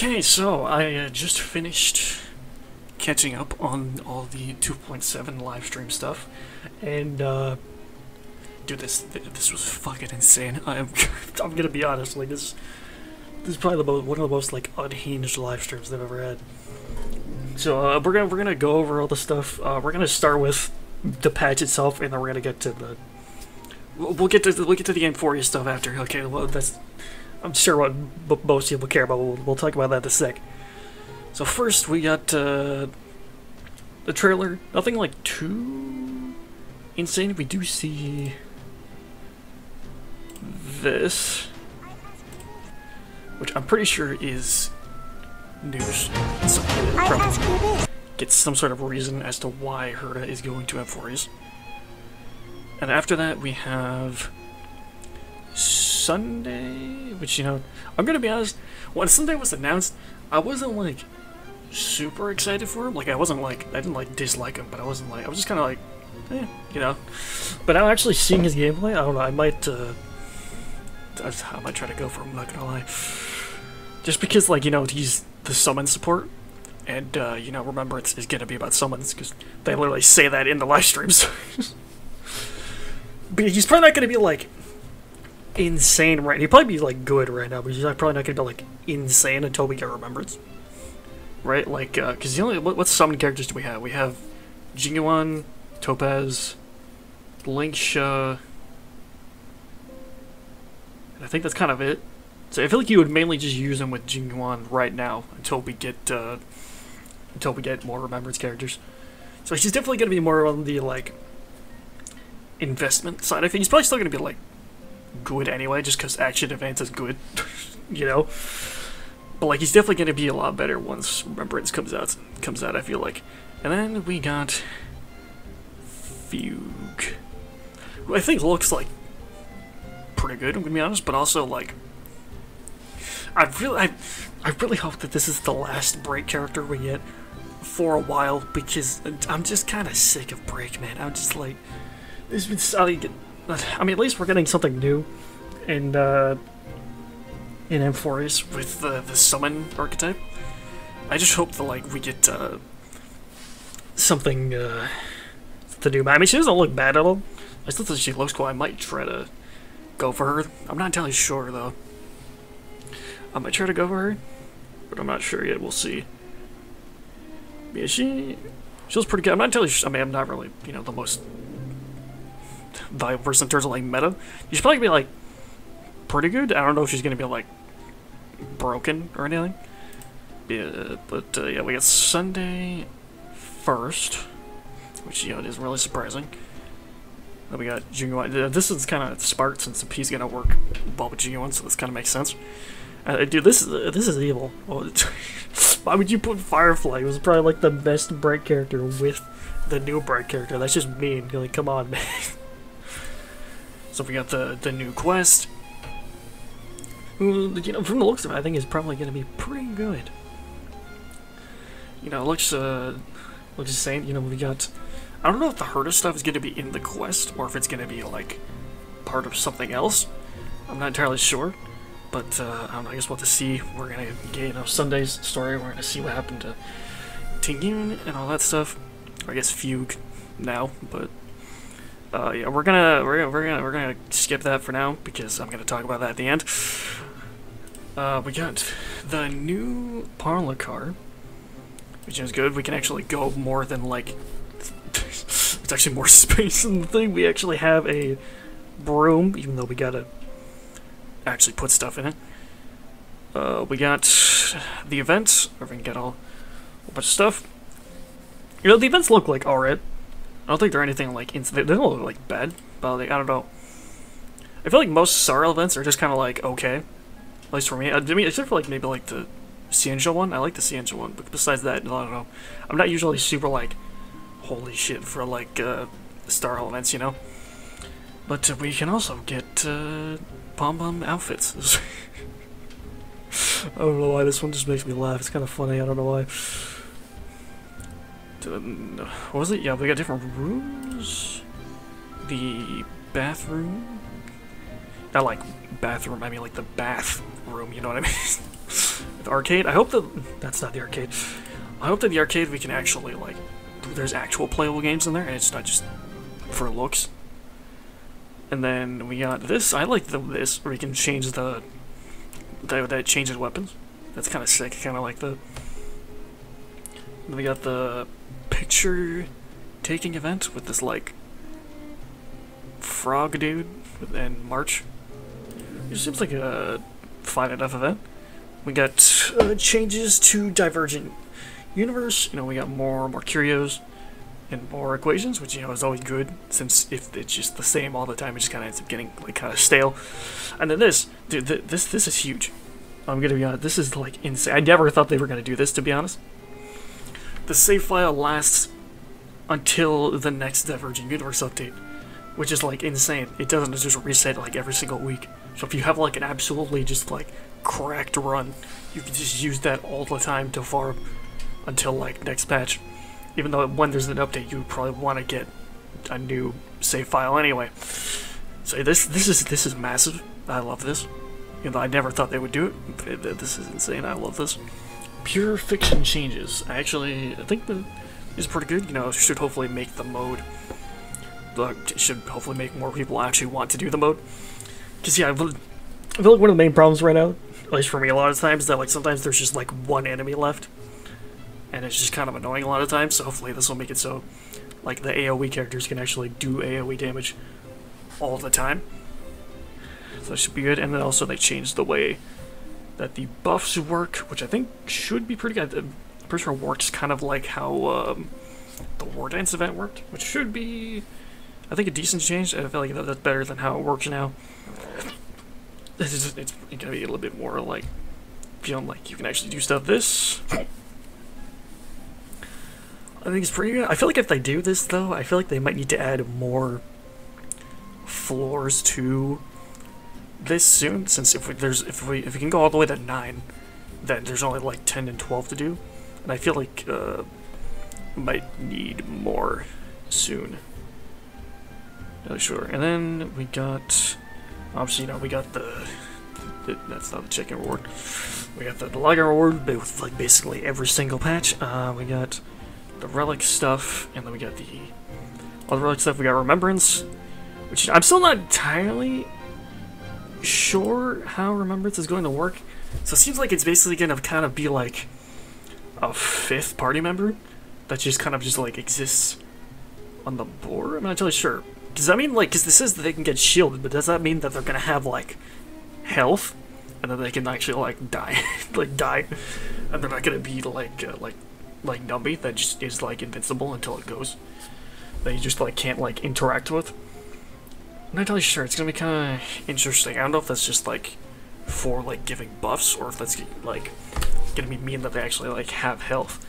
Okay, so I just finished catching up on all the 2.7 live stream stuff, and dude, this was fucking insane. I'm gonna be honest, like this is probably one of the most like unhinged live streams I've ever had. So we're gonna go over all the stuff. We're gonna start with the patch itself, and then we're gonna get to the we'll get to the Euphoria stuff after. Okay, well that's I'm sure what most people care about. We'll talk about that in a sec. So first we got the trailer. Nothing like too insane. We do see this, which I'm pretty sure is news. So probably gets some sort of reason as to why Herta is going to Euphoria's. And after that we have Sunday, which, you know, I'm gonna be honest, when Sunday was announced, I wasn't like super excited for him. Like I didn't like dislike him, but I was just kind of like, you know. But now actually seeing his gameplay, I don't know, I might try to go for him, I'm not gonna lie. Just because, like, you know, he's the summon support, and you know, remember it's gonna be about summons, because they literally say that in the live streams. But he's probably not gonna be like insane right. He'd probably be like good right now, but he's probably not gonna be like insane until we get Remembrance, right? Like, because the only what summon characters do we have? We have Jingyuan, Topaz, Linksha, and I think that's kind of it. So I feel like you would mainly just use him with Jingyuan right now until we get more Remembrance characters. So he's definitely gonna be more on the like investment side. I think he's probably still gonna be like good anyway, just because Action Advance is good, you know. But like, he's definitely gonna be a lot better once Remembrance comes out. I feel like. And then we got Fugue, who I think looks like pretty good, I'm gonna be honest. But also, like, I really hope that this is the last Break character we get for a while, because I'm just kind of sick of Break, man. I'm just like, there's been I mean, at least we're getting something new in Euphoria's with the summon archetype. I just hope that, like, we get something to do. I mean, she doesn't look bad at all. I still think she looks cool. I might try to go for her. I'm not entirely sure though. I might try to go for her, but I'm not sure yet. We'll see. Yeah, she looks pretty good. I'm not entirely sure. I mean, I'm not really, you know, the most valuable person in terms of like meta. She's probably gonna be like pretty good. I don't know if she's gonna be like broken or anything. Yeah, but yeah, we got Sunday first, which, you know, is really surprising. Then we got Jingyuan. This is kind of smart since he's gonna work well with Jingyuan, so this kind of makes sense. Dude, this is evil. Why would you put Firefly? It was probably like the best Bright character with the new Bright character. That's just mean. You're like, come on, man. So we got the new quest. Who, you know, from the looks of it, I think is probably going to be pretty good. You know, it looks insane. You know, we got, I don't know if the Herta stuff is going to be in the quest or if it's going to be like part of something else. I'm not entirely sure, but I don't know. I guess we'll have to see. We're gonna get, you know, Sunday's story. We're gonna see what happened to Tingyun and all that stuff. Or I guess Fugue now, but. Yeah, we're gonna skip that for now because I'm gonna talk about that at the end. We got the new parlor car, which is good. We can actually go more than like. It's actually more space in the thing. We actually have a broom, even though we gotta actually put stuff in it. We got the events, where we can get a whole bunch of stuff. You know, the events look like alright. I don't think they're anything like they don't look like bad, but like, I don't know. I feel like most Sorrow events are just kind of like okay, at least for me. I mean, except for like maybe like the Cienjo one. I like the Cienjo one, but besides that, I don't know. I'm not usually super like holy shit for like Star elements, you know. But we can also get Pom Pom outfits. I don't know why this one just makes me laugh. It's kind of funny. I don't know why. What was it? Yeah, we got different rooms. The bathroom. Not like bathroom, I mean like the bathroom, you know what I mean? the arcade. I hope that that's not the arcade. I hope that the arcade we can actually like there's actual playable games in there, and it's not just for looks. And then we got this. I like this where you can change that changes weapons. That's kind of sick. Kind of like the. Then we got the picture taking event with this like frog dude and March. It seems like a fine enough event. We got changes to Divergent Universe. You know, we got more curios and more equations, which, you know, is always good, since if it's just the same all the time, it just kind of ends up getting like kind of stale. And then this, dude, this is huge. I'm gonna be honest, this is like insane. I never thought they were gonna do this, to be honest. The save file lasts until the next Divergent Universe update, which is like insane. It doesn't just reset like every single week. So if you have like an absolutely just like cracked run, you can just use that all the time to farm until like next patch. Even though when there's an update, you probably want to get a new save file anyway. So this is massive. I love this. You know, I never thought they would do it. This is insane. I love this. Pure fiction changes. I think that is pretty good. You know, it should hopefully make the mode. It should hopefully make more people actually want to do the mode. Because yeah, I feel like one of the main problems right now, at least for me, a lot of times, is that like sometimes there's just like one enemy left, and it's just kind of annoying a lot of times. So hopefully this will make it so like the AoE characters can actually do AoE damage all the time. So that should be good. And then also they changed the way that the buffs work, which I think should be pretty good. I'm pretty sure it works kind of like how the War Dance event worked, which should be, I think, a decent change. I feel like that's better than how it works now. It's gonna be a little bit more like feeling like you can actually do stuff. This, I think it's pretty good. I feel like if they do this though, I feel like they might need to add more floors to this soon. Since if we can go all the way to 9, then there's only like 10 and 12 to do, and I feel like might need more soon. Not sure. And then we got, obviously, you know, we got the that's not the chicken reward. We got the login reward, but with like basically every single patch. We got the relic stuff, and then we got the other relic stuff. We got remembrance, which I'm still not entirely sure how remembrance is going to work. So it seems like it's basically going to kind of be like a 5th party member that just kind of just like exists on the board. I'm not totally sure. Does that mean like, because this says that they can get shielded, but does that mean that they're gonna have like health, and then they can actually like die, and they're not gonna be like Numby that just is like invincible until it goes, that you just like can't like interact with? I'm not entirely sure. It's gonna be kind of interesting. I don't know if that's just like for like giving buffs, or if that's like gonna mean that they actually like have health.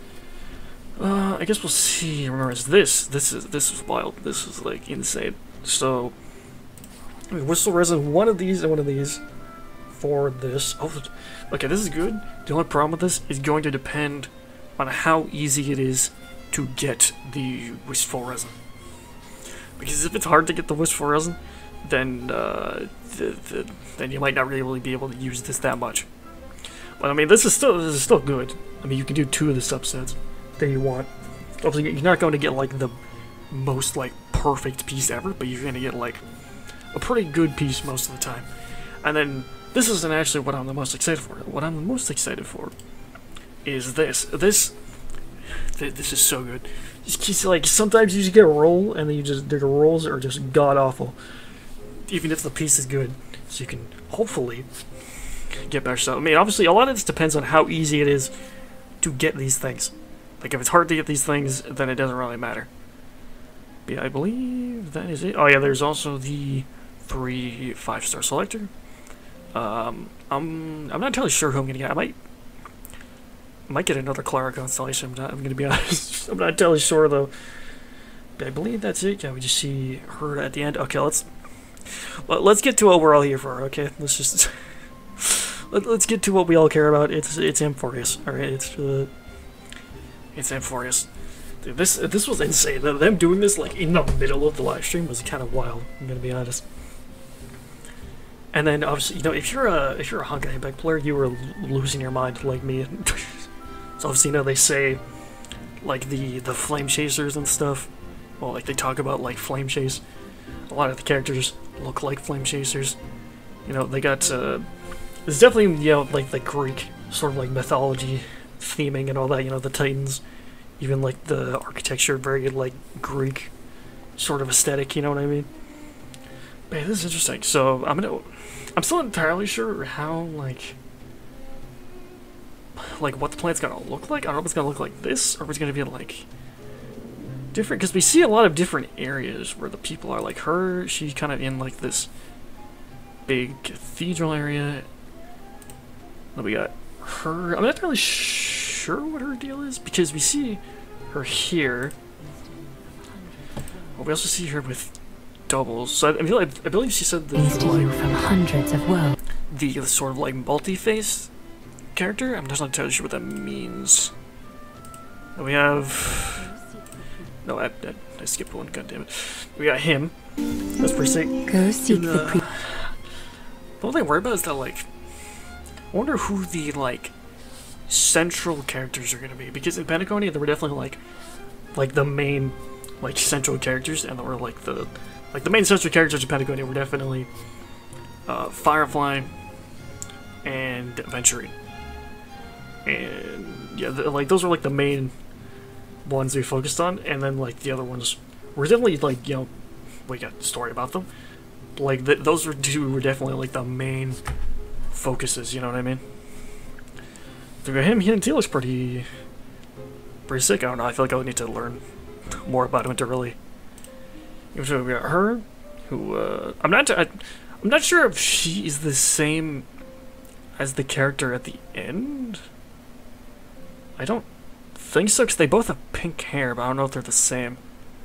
I guess we'll see. Remember, this is wild. This is like insane. So, I mean, whistle resin, one of these and one of these for this. Oh, okay, this is good. The only problem with this is going to depend on how easy it is to get the wistful resin. Because if it's hard to get the wistful resin, then then you might not really be able to use this that much. But I mean, this is still good. I mean, you can do 2 of the subsets that you want. Obviously, you're not going to get like the most like perfect piece ever, but you're going to get like a pretty good piece most of the time. And then this isn't actually what I'm the most excited for. What I'm the most excited for is this. This is so good. Just like sometimes you just get a roll, and then you just the rolls are just god awful, even if the piece is good. So you can hopefully get better stuff. I mean, obviously, a lot of this depends on how easy it is to get these things. Like, if it's hard to get these things, then it doesn't really matter. But yeah, I believe that is it. Oh yeah, there's also the 3 5-star selector. I'm not entirely sure who I'm gonna get. I might get another Clara constellation. I'm gonna be honest. I'm not entirely sure though. But I believe that's it. Yeah, we just see her at the end. Okay, let's get to what we're all here for. Okay, let's just let's get to what we all care about. It's Amphorius. All right, it's Amphorius. Dude, this was insane. Them doing this like in the middle of the live stream was kind of wild. I'm gonna be honest. And then obviously, you know, if you're a Honkai Impact player, you were losing your mind like me. So obviously, you know, they say like the flame chasers and stuff. Well, like they talk about like flame chase. A lot of the characters look like flame chasers. You know, they got there's definitely, you know, like the Greek sort of like mythology theming and all that. You know, the Titans, even like the architecture, very like Greek sort of aesthetic. You know what I mean? Man, this is interesting. So I'm still entirely sure how like what the planet's gonna look like. I don't know if it's gonna look like this or if it's gonna be like different, because we see a lot of different areas where the people are. Like her, she's kind of in like this big cathedral area. Then we got her. I'm not really sure what her deal is, because we see her here. Well, we also see her with doubles. So I believe she said the like, from hundreds of worlds. The sort of like multi-face character. I'm just not entirely sure what that means. And we have. No, I skipped one. God damn it. We got him. That's pretty sick. Go seek the pre. The only thing I worry about is that, like, I wonder who the like central characters are gonna be, because in Pentagonia there were definitely like the main like central characters, and there were like the main central characters in Pentagonia were definitely Firefly and Aventurine, and yeah, like those were like the main ones we focused on, and then like the other ones were definitely like, you know, we got a story about them. Like those were two were definitely like the main focuses. You know what I mean? So we got him. He looks pretty sick. I don't know. I feel like I would need to learn more about him to really. So we got her, who I'm not sure if she is the same as the character at the end. I don't think so, because they both have pink hair, but I don't know if they're the same.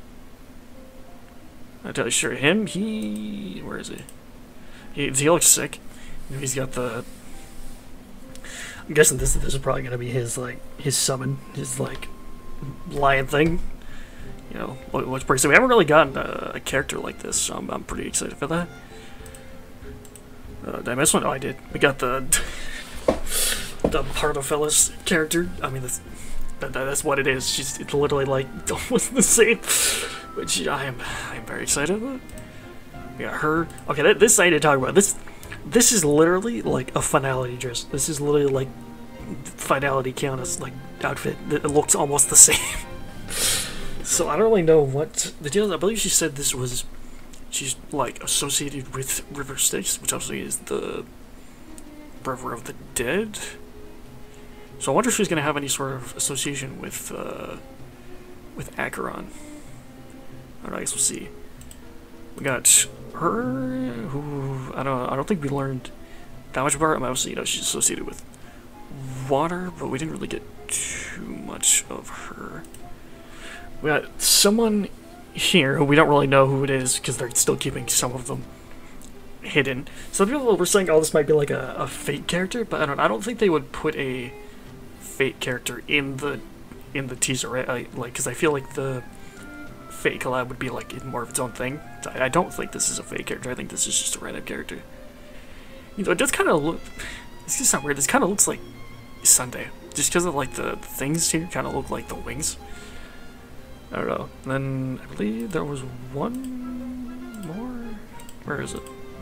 I'm totally sure. Him, where is he? He looks sick. He's got the. I'm guessing this is probably gonna be his summon, his like lion thing. You know, looks pretty sick. We haven't really gotten a character like this, so I'm pretty excited for that. Did I miss one? Oh, I did. We got the Pardofellis character. I mean, that's what it is. It's literally like almost the same, which I'm very excited about. We got her. Okay, this I need to talk about. This is literally like a finality dress. This is literally like finality Kiana's like outfit. It looks almost the same. So I don't really know what the deal is. I believe she said she's like associated with River Styx, which obviously is the River of the Dead. So I wonder if she's going to have any sort of association with Acheron. I don't know, I guess we'll see. We got her, who I don't think we learned that much about her. Obviously, you know, she's associated with water, but we didn't really get too much of her. We got someone here who we don't really know who it is, because they're still keeping some of them hidden. Some people were saying, oh, this might be like a Fate character, but I don't think they would put a Fate character in the teaser, right? Because I feel like the Fate collab would be like more of its own thing. So I don't think this is a Fate character. I think this is just a random character. You know, it does kind of look. This is not weird. This kind of looks like Sunday, just because of like the things here kind of look like the wings. I don't know. And then I believe there was one more. Where is it?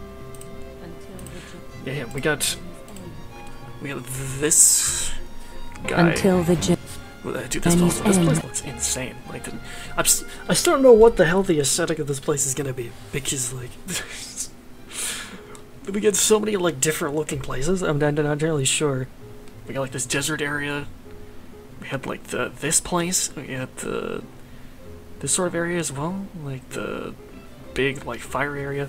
Yeah, we got this guy. Until the dude, this place looks insane. Like, I still don't know what the hell the aesthetic of this place is gonna be, because like we get so many like different looking places. I'm not entirely sure. We got like this desert area. We had like this place. We had this sort of area as well, like the big like fire area.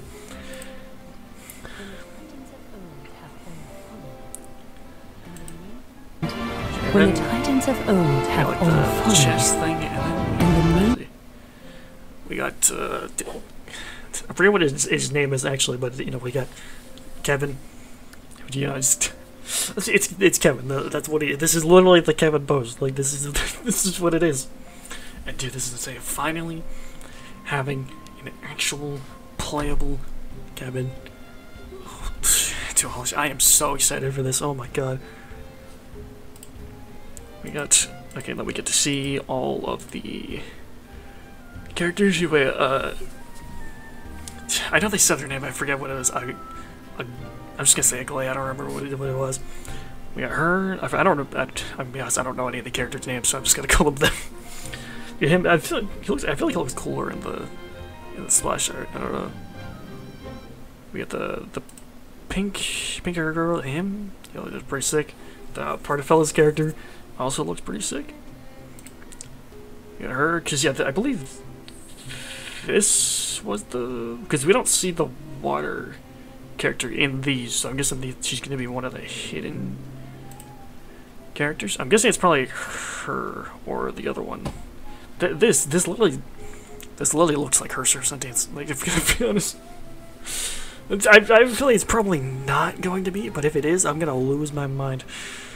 When the Titans of old have like all the fallen, chest thing, and then we got I forget what his name is actually, but you know, we got Kevin. You know, it's Kevin. That's what he. This is literally the Kevin pose. Like this is what it is. And dude, this is insane. Finally having an actual playable Kevin. duology. I am so excited for this. Oh my god. We got, okay, then we get to see all of the characters. I know they said their name, I forget what it was. I'm just gonna say Aglaé, I don't remember what it was. We got her, I don't know, I'm be honest, I don't know any of the characters' names, so I'm just gonna call them them. Yeah, him, I feel like he looks cooler in the splash art, I don't know. We got the pink hair girl, him, you know, it's pretty sick. The Partafella's character also looks pretty sick. We got her, because yeah, I believe this was because we don't see the water character in these, so I'm guessing she's going to be one of the hidden characters. I'm guessing it's probably her or the other one. This literally looks like her sentence. Like, if I'm gonna be honest, I feel like it's probably not going to be, but if it is, I'm gonna lose my mind.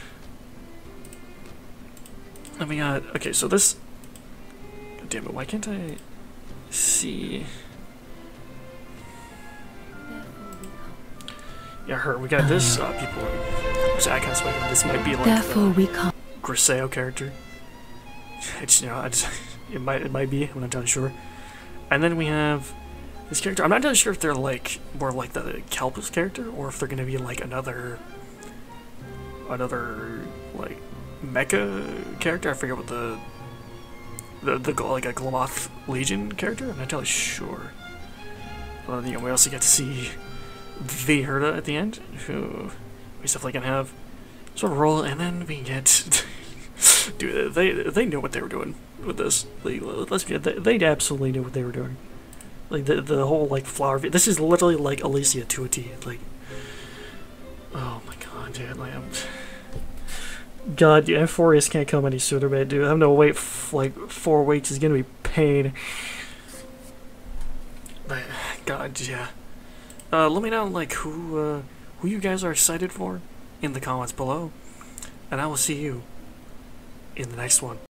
Let me okay, so this. God damn it! Why can't I see? Yeah, her. We got this. People. I kind of speculated this might be like the Griseo character. It's, you know, it might be. I'm not entirely sure. And then we have this character. I'm not entirely sure if they're like more like the Kelpus character, or if they're gonna be like another like mecha character. I forget what the like a Glamoth Legion character. I'm not entirely sure. You know, we also get to see the Herda at the end, who we definitely can have sort of role, and then we get. Dude, they knew what they were doing with this. Like, they absolutely knew what they were doing. Like the whole like flower. This is literally like Alicia to a T. Like, oh my god, dude! Like, God, Euphorius can't come any sooner, man, dude. I'm gonna wait like 4 weeks. Is gonna be pain. But, God, yeah. Let me know like who you guys are excited for in the comments below, and I will see you in the next one.